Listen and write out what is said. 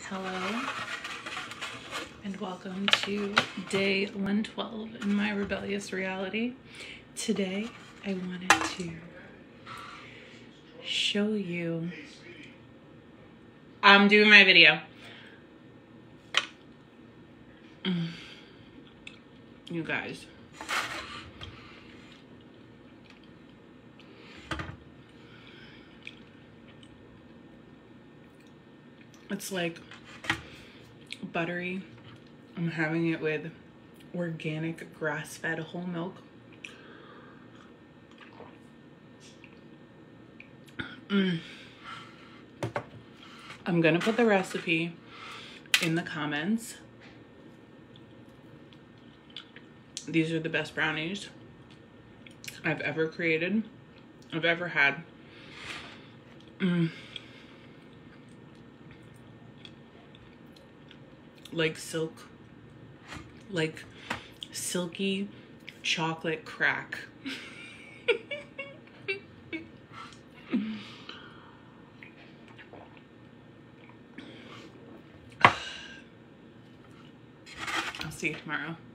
Hello and welcome to day 112 in my rebellious reality. Today I wanted to show you, I'm doing my video. You guys. It's like buttery. I'm having it with organic grass-fed whole milk. I'm gonna put the recipe in the comments. These are the best brownies I've ever created, I've ever had. Like silky chocolate crack. I'll see you tomorrow.